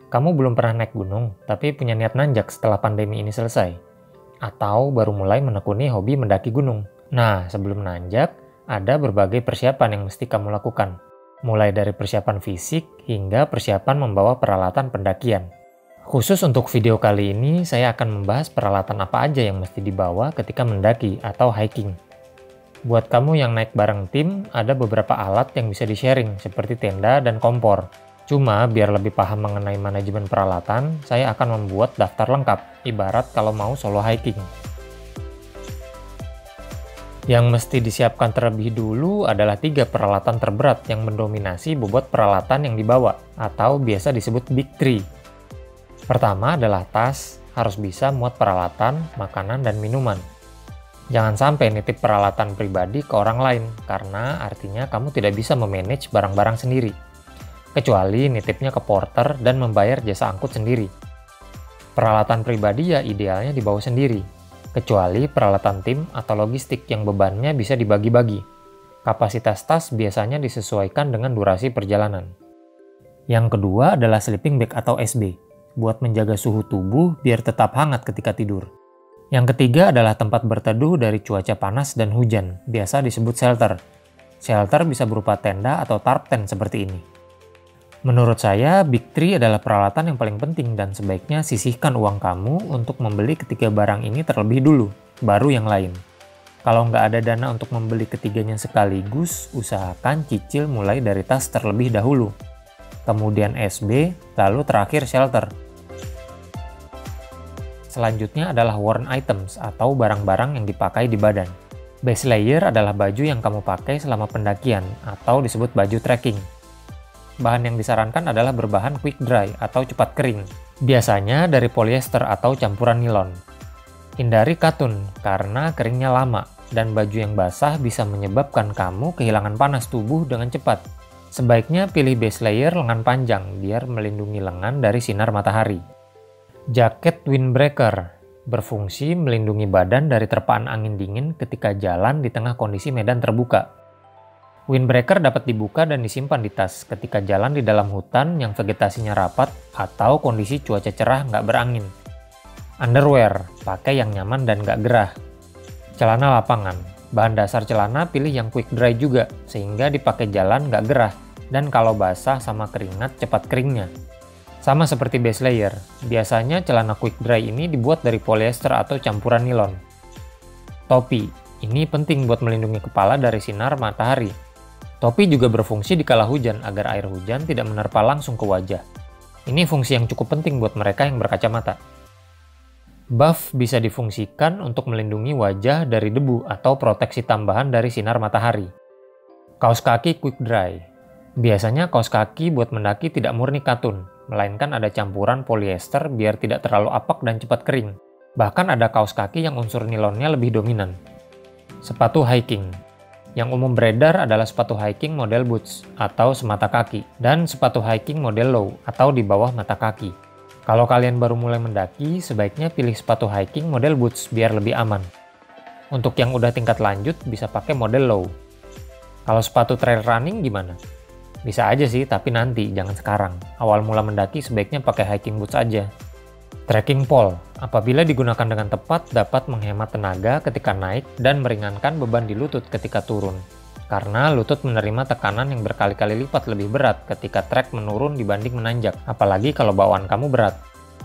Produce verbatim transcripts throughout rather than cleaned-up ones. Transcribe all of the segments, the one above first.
Kamu belum pernah naik gunung, tapi punya niat nanjak setelah pandemi ini selesai. Atau baru mulai menekuni hobi mendaki gunung. Nah, sebelum nanjak, ada berbagai persiapan yang mesti kamu lakukan. Mulai dari persiapan fisik hingga persiapan membawa peralatan pendakian. Khusus untuk video kali ini, saya akan membahas peralatan apa aja yang mesti dibawa ketika mendaki atau hiking. Buat kamu yang naik bareng tim, ada beberapa alat yang bisa di-sharing, seperti tenda dan kompor. Cuma, biar lebih paham mengenai manajemen peralatan, saya akan membuat daftar lengkap, ibarat kalau mau solo hiking. Yang mesti disiapkan terlebih dulu adalah tiga peralatan terberat yang mendominasi bobot peralatan yang dibawa, atau biasa disebut Big Three. Pertama adalah tas, harus bisa muat peralatan, makanan, dan minuman. Jangan sampai nitip peralatan pribadi ke orang lain, karena artinya kamu tidak bisa memanage barang-barang sendiri. Kecuali nitipnya ke porter dan membayar jasa angkut sendiri. Peralatan pribadi ya idealnya dibawa sendiri, kecuali peralatan tim atau logistik yang bebannya bisa dibagi-bagi. Kapasitas tas biasanya disesuaikan dengan durasi perjalanan. Yang kedua adalah sleeping bag atau S B, buat menjaga suhu tubuh biar tetap hangat ketika tidur. Yang ketiga adalah tempat berteduh dari cuaca panas dan hujan, biasa disebut shelter. Shelter bisa berupa tenda atau tarp tent seperti ini. Menurut saya, Big Three adalah peralatan yang paling penting dan sebaiknya sisihkan uang kamu untuk membeli ketiga barang ini terlebih dulu, baru yang lain. Kalau nggak ada dana untuk membeli ketiganya sekaligus, usahakan cicil mulai dari tas terlebih dahulu. Kemudian S B, lalu terakhir shelter. Selanjutnya adalah worn items atau barang-barang yang dipakai di badan. Base layer adalah baju yang kamu pakai selama pendakian atau disebut baju trekking. Bahan yang disarankan adalah berbahan quick dry atau cepat kering, biasanya dari polyester atau campuran nilon. Hindari katun karena keringnya lama, dan baju yang basah bisa menyebabkan kamu kehilangan panas tubuh dengan cepat. Sebaiknya pilih base layer lengan panjang biar melindungi lengan dari sinar matahari. Jaket windbreaker berfungsi melindungi badan dari terpaan angin dingin ketika jalan di tengah kondisi medan terbuka. Windbreaker dapat dibuka dan disimpan di tas ketika jalan di dalam hutan yang vegetasinya rapat atau kondisi cuaca cerah nggak berangin. Underwear, pakai yang nyaman dan nggak gerah. Celana lapangan, bahan dasar celana pilih yang quick dry juga, sehingga dipakai jalan nggak gerah, dan kalau basah sama keringat cepat keringnya. Sama seperti base layer, biasanya celana quick dry ini dibuat dari polyester atau campuran nilon. Topi, ini penting buat melindungi kepala dari sinar matahari. Topi juga berfungsi di kala hujan agar air hujan tidak menerpa langsung ke wajah. Ini fungsi yang cukup penting buat mereka yang berkacamata. Buff bisa difungsikan untuk melindungi wajah dari debu atau proteksi tambahan dari sinar matahari. Kaos kaki quick dry. Biasanya kaos kaki buat mendaki tidak murni katun, melainkan ada campuran polyester biar tidak terlalu apak dan cepat kering. Bahkan ada kaos kaki yang unsur nilonnya lebih dominan. Sepatu hiking. Yang umum beredar adalah sepatu hiking model boots atau semata kaki dan sepatu hiking model low atau di bawah mata kaki. Kalau kalian baru mulai mendaki, sebaiknya pilih sepatu hiking model boots biar lebih aman. Untuk yang udah tingkat lanjut bisa pakai model low. Kalau sepatu trail running gimana? Bisa aja sih, tapi nanti, jangan sekarang. Awal mula mendaki sebaiknya pakai hiking boots aja. Trekking pole, apabila digunakan dengan tepat dapat menghemat tenaga ketika naik dan meringankan beban di lutut ketika turun. Karena lutut menerima tekanan yang berkali-kali lipat lebih berat ketika trek menurun dibanding menanjak, apalagi kalau bawaan kamu berat.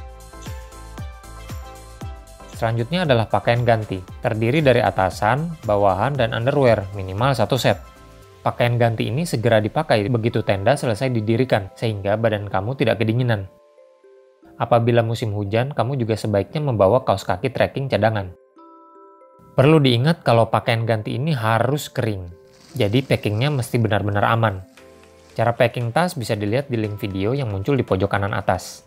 Selanjutnya adalah pakaian ganti, terdiri dari atasan, bawahan, dan underwear, minimal satu set. Pakaian ganti ini segera dipakai begitu tenda selesai didirikan, sehingga badan kamu tidak kedinginan. Apabila musim hujan, kamu juga sebaiknya membawa kaos kaki trekking cadangan. Perlu diingat kalau pakaian ganti ini harus kering, jadi packingnya mesti benar-benar aman. Cara packing tas bisa dilihat di link video yang muncul di pojok kanan atas.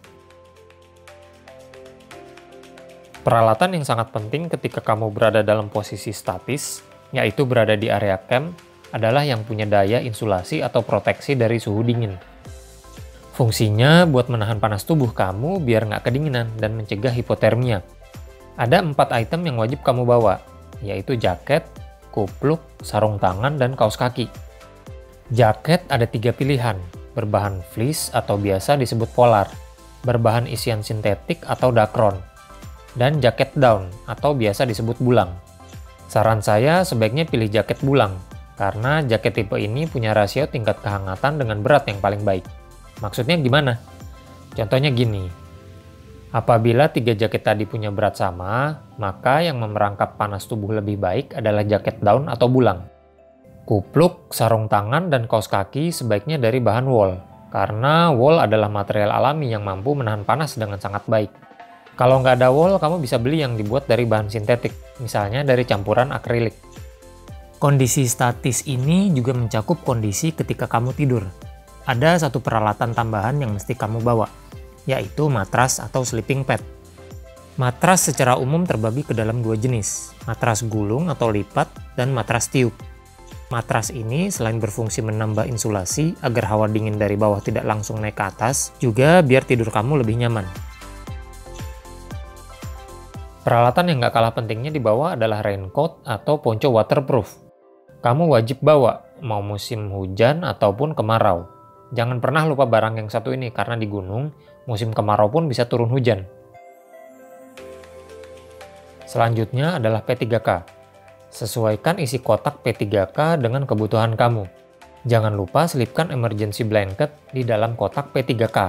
Peralatan yang sangat penting ketika kamu berada dalam posisi statis, yaitu berada di area camp, adalah yang punya daya insulasi atau proteksi dari suhu dingin. Fungsinya buat menahan panas tubuh kamu biar nggak kedinginan dan mencegah hipotermia. Ada empat item yang wajib kamu bawa, yaitu jaket, kupluk, sarung tangan, dan kaos kaki. Jaket ada tiga pilihan, berbahan fleece atau biasa disebut polar. berbahan isian sintetik atau dakron, dan jaket down atau biasa disebut bulang. Saran saya sebaiknya pilih jaket bulang, karena jaket tipe ini punya rasio tingkat kehangatan dengan berat yang paling baik. Maksudnya gimana? Contohnya gini, apabila tiga jaket tadi punya berat sama, maka yang memerangkap panas tubuh lebih baik adalah jaket down atau bulang. Kupluk, sarung tangan, dan kaos kaki sebaiknya dari bahan wool, karena wool adalah material alami yang mampu menahan panas dengan sangat baik. Kalau nggak ada wool, kamu bisa beli yang dibuat dari bahan sintetik, misalnya dari campuran akrilik. Kondisi statis ini juga mencakup kondisi ketika kamu tidur. Ada satu peralatan tambahan yang mesti kamu bawa, yaitu matras atau sleeping pad. Matras secara umum terbagi ke dalam dua jenis, matras gulung atau lipat dan matras tiup. Matras ini selain berfungsi menambah insulasi agar hawa dingin dari bawah tidak langsung naik ke atas, juga biar tidur kamu lebih nyaman. Peralatan yang nggak kalah pentingnya dibawa adalah raincoat atau ponco waterproof. Kamu wajib bawa, mau musim hujan ataupun kemarau. Jangan pernah lupa barang yang satu ini, karena di gunung, musim kemarau pun bisa turun hujan. Selanjutnya adalah P tiga K. Sesuaikan isi kotak P tiga K dengan kebutuhan kamu. Jangan lupa selipkan emergency blanket di dalam kotak P tiga K.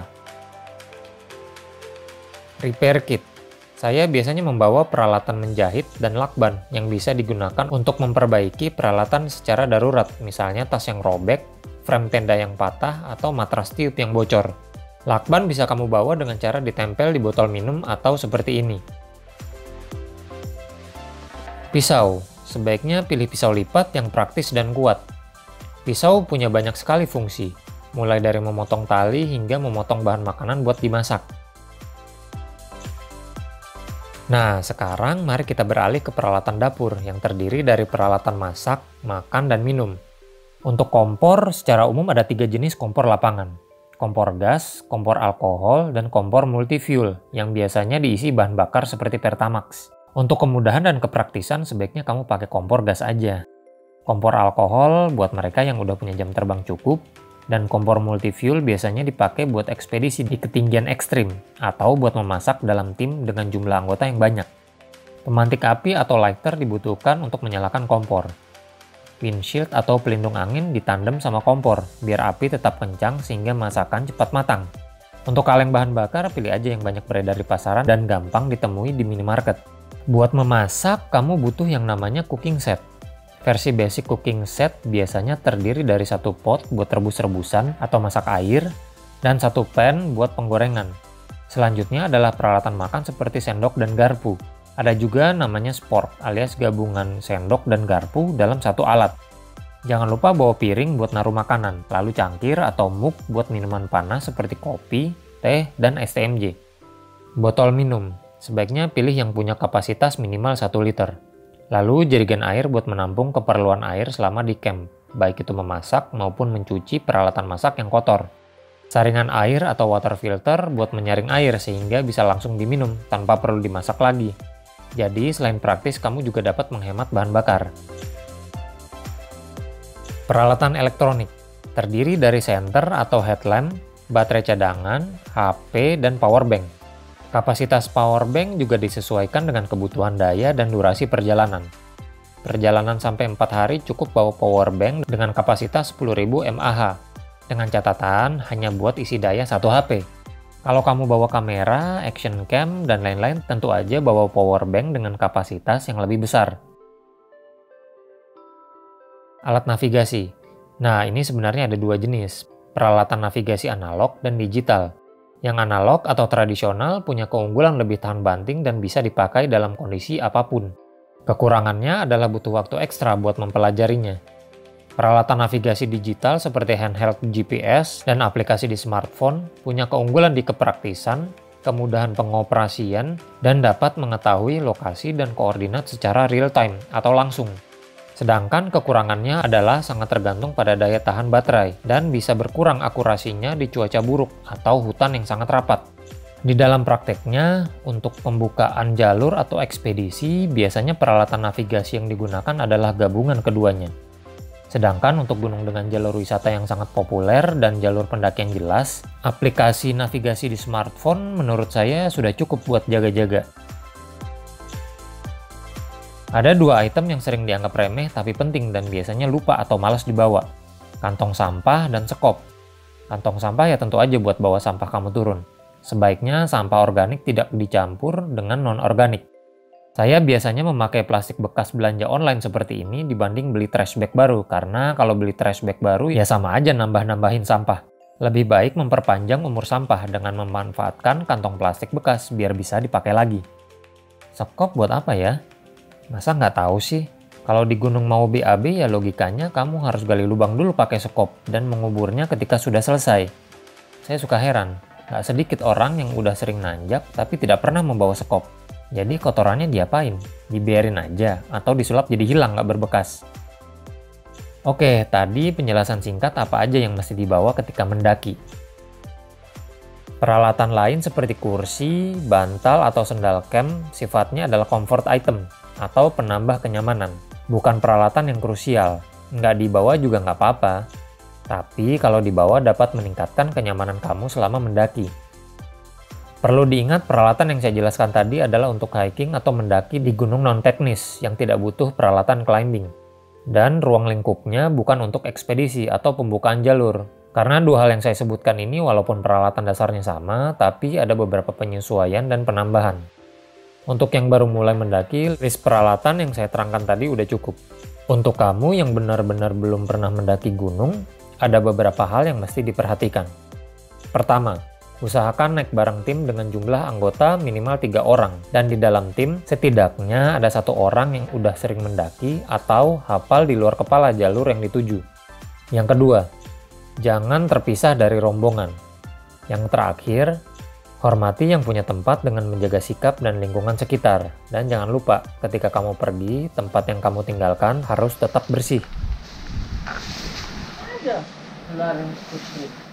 Repair kit. Saya biasanya membawa peralatan menjahit dan lakban yang bisa digunakan untuk memperbaiki peralatan secara darurat, misalnya tas yang robek, frame tenda yang patah, atau matras tiup yang bocor. Lakban bisa kamu bawa dengan cara ditempel di botol minum atau seperti ini. Pisau. Sebaiknya pilih pisau lipat yang praktis dan kuat. Pisau punya banyak sekali fungsi, mulai dari memotong tali hingga memotong bahan makanan buat dimasak. Nah, sekarang mari kita beralih ke peralatan dapur yang terdiri dari peralatan masak, makan, dan minum. Untuk kompor, secara umum ada tiga jenis kompor lapangan. Kompor gas, kompor alkohol, dan kompor multifuel yang biasanya diisi bahan bakar seperti Pertamax. Untuk kemudahan dan kepraktisan, sebaiknya kamu pakai kompor gas aja. Kompor alkohol buat mereka yang udah punya jam terbang cukup, dan kompor multifuel biasanya dipakai buat ekspedisi di ketinggian ekstrim, atau buat memasak dalam tim dengan jumlah anggota yang banyak. Pemantik api atau lighter dibutuhkan untuk menyalakan kompor. Windshield atau pelindung angin ditandem sama kompor, biar api tetap kencang sehingga masakan cepat matang. Untuk kaleng bahan bakar, pilih aja yang banyak beredar di pasaran dan gampang ditemui di minimarket. Buat memasak, kamu butuh yang namanya cooking set. Versi basic cooking set biasanya terdiri dari satu pot buat rebus-rebusan atau masak air, dan satu pan buat penggorengan. Selanjutnya adalah peralatan makan seperti sendok dan garpu. Ada juga namanya spork alias gabungan sendok dan garpu dalam satu alat. Jangan lupa bawa piring buat naruh makanan, lalu cangkir atau mug buat minuman panas seperti kopi, teh, dan es T M J. Botol minum. Sebaiknya pilih yang punya kapasitas minimal satu liter. Lalu jerigen air buat menampung keperluan air selama di camp, baik itu memasak maupun mencuci peralatan masak yang kotor. Saringan air atau water filter buat menyaring air sehingga bisa langsung diminum tanpa perlu dimasak lagi. Jadi selain praktis, kamu juga dapat menghemat bahan bakar. Peralatan elektronik terdiri dari senter atau headlamp, baterai cadangan, H P, dan power bank. Kapasitas power bank juga disesuaikan dengan kebutuhan daya dan durasi perjalanan. Perjalanan sampai empat hari cukup bawa power bank dengan kapasitas sepuluh ribu mAh, dengan catatan hanya buat isi daya satu H P. Kalau kamu bawa kamera, action cam, dan lain-lain, tentu aja bawa power bank dengan kapasitas yang lebih besar. Alat navigasi. Nah, ini sebenarnya ada dua jenis, peralatan navigasi analog dan digital. Yang analog atau tradisional punya keunggulan lebih tahan banting dan bisa dipakai dalam kondisi apapun. Kekurangannya adalah butuh waktu ekstra buat mempelajarinya. Peralatan navigasi digital seperti handheld G P S dan aplikasi di smartphone punya keunggulan di kepraktisan, kemudahan pengoperasian, dan dapat mengetahui lokasi dan koordinat secara real time atau langsung. Sedangkan kekurangannya adalah sangat tergantung pada daya tahan baterai dan bisa berkurang akurasinya di cuaca buruk atau hutan yang sangat rapat. Di dalam prakteknya, untuk pembukaan jalur atau ekspedisi, biasanya peralatan navigasi yang digunakan adalah gabungan keduanya. Sedangkan untuk gunung dengan jalur wisata yang sangat populer dan jalur pendaki yang jelas, aplikasi navigasi di smartphone menurut saya sudah cukup buat jaga-jaga. Ada dua item yang sering dianggap remeh tapi penting dan biasanya lupa atau malas dibawa. Kantong sampah dan sekop. Kantong sampah ya tentu aja buat bawa sampah kamu turun. Sebaiknya sampah organik tidak dicampur dengan non-organik. Saya biasanya memakai plastik bekas belanja online seperti ini dibanding beli trash bag baru, karena kalau beli trash bag baru ya sama aja nambah-nambahin sampah. Lebih baik memperpanjang umur sampah dengan memanfaatkan kantong plastik bekas biar bisa dipakai lagi. Sekop buat apa ya? Masa nggak tahu sih? Kalau di gunung mau B A B ya logikanya kamu harus gali lubang dulu pakai sekop dan menguburnya ketika sudah selesai. Saya suka heran, nggak sedikit orang yang udah sering nanjak tapi tidak pernah membawa sekop. Jadi kotorannya diapain? Dibiarin aja atau disulap jadi hilang nggak berbekas? Oke, tadi penjelasan singkat apa aja yang mesti dibawa ketika mendaki. Peralatan lain seperti kursi, bantal, atau sendal camp sifatnya adalah comfort item atau penambah kenyamanan. Bukan peralatan yang krusial, nggak dibawa juga nggak apa-apa. Tapi kalau dibawa dapat meningkatkan kenyamanan kamu selama mendaki. Perlu diingat peralatan yang saya jelaskan tadi adalah untuk hiking atau mendaki di gunung non-teknis yang tidak butuh peralatan climbing. Dan ruang lingkupnya bukan untuk ekspedisi atau pembukaan jalur. Karena dua hal yang saya sebutkan ini walaupun peralatan dasarnya sama, tapi ada beberapa penyesuaian dan penambahan. Untuk yang baru mulai mendaki, list peralatan yang saya terangkan tadi udah cukup. Untuk kamu yang benar-benar belum pernah mendaki gunung, ada beberapa hal yang mesti diperhatikan. Pertama, usahakan naik bareng tim dengan jumlah anggota minimal tiga orang, dan di dalam tim setidaknya ada satu orang yang udah sering mendaki atau hafal di luar kepala jalur yang dituju. Yang kedua, jangan terpisah dari rombongan. Yang terakhir, hormati yang punya tempat dengan menjaga sikap dan lingkungan sekitar. Dan jangan lupa, ketika kamu pergi, tempat yang kamu tinggalkan harus tetap bersih. Ada, kelarin putih.